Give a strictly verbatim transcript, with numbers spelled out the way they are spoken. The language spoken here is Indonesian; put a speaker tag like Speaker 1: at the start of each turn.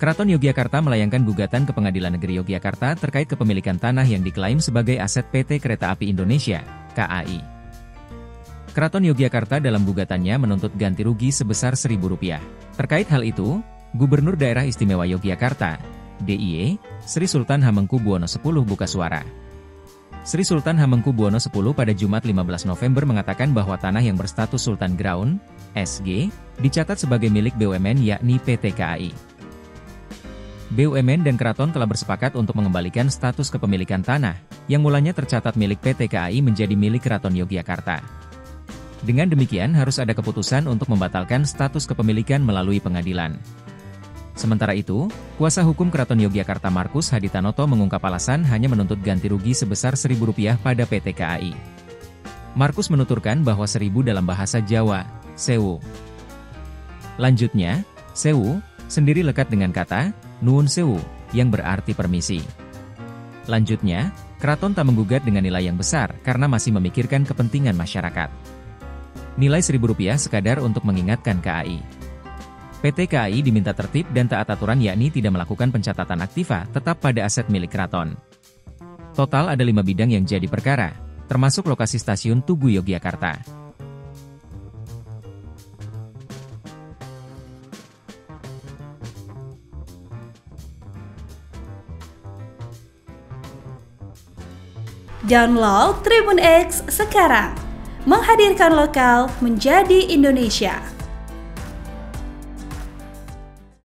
Speaker 1: Keraton Yogyakarta melayangkan gugatan ke Pengadilan Negeri Yogyakarta terkait kepemilikan tanah yang diklaim sebagai aset P T Kereta Api Indonesia, K A I. Keraton Yogyakarta dalam gugatannya menuntut ganti rugi sebesar seribu rupiah. Terkait hal itu, Gubernur Daerah Istimewa Yogyakarta, D I Y, Sri Sultan Hamengkubuwono X buka suara. Sri Sultan Hamengkubuwono X pada Jumat lima belas November mengatakan bahwa tanah yang berstatus Sultan Ground, S G, dicatat sebagai milik B U M N yakni P T K A I. B U M N dan Keraton telah bersepakat untuk mengembalikan status kepemilikan tanah, yang mulanya tercatat milik P T K A I menjadi milik Keraton Yogyakarta. Dengan demikian harus ada keputusan untuk membatalkan status kepemilikan melalui pengadilan. Sementara itu, kuasa hukum Keraton Yogyakarta Markus Haditanoto mengungkap alasan hanya menuntut ganti rugi sebesar seribu rupiah pada P T K A I. Markus menuturkan bahwa seribu dalam bahasa Jawa, sewu. Lanjutnya, sewu, sendiri lekat dengan kata, nuwun sewu, yang berarti permisi. Lanjutnya, Keraton tak menggugat dengan nilai yang besar karena masih memikirkan kepentingan masyarakat. Nilai seribu rupiah sekadar untuk mengingatkan K A I. P T K A I diminta tertib dan taat aturan yakni tidak melakukan pencatatan aktiva tetap pada aset milik Keraton. Total ada lima bidang yang jadi perkara, termasuk lokasi stasiun Tugu Yogyakarta.
Speaker 2: Download Tribun X sekarang, menghadirkan lokal menjadi Indonesia.